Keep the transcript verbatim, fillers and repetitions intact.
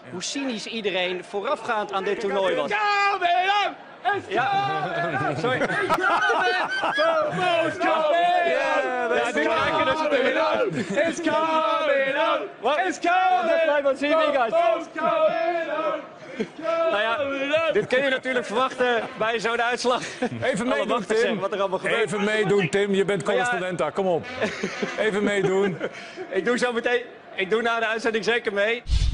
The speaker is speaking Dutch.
hoe cynisch iedereen voorafgaand aan dit toernooi was. Ja, sorry. Ja, nu krijg je dus natuurlijk. It's coming up! What? It's coming Live on T V, guys. It's coming up! Nou ja, dit kun je natuurlijk verwachten bij zo'n uitslag. Even Alle meedoen, wachters zeggen Tim. wat er allemaal gebeurt. Even meedoen, Tim. Je bent correspondent daar. Kom op. Even meedoen. Ik doe zo meteen. Ik doe na de uitzending zeker mee.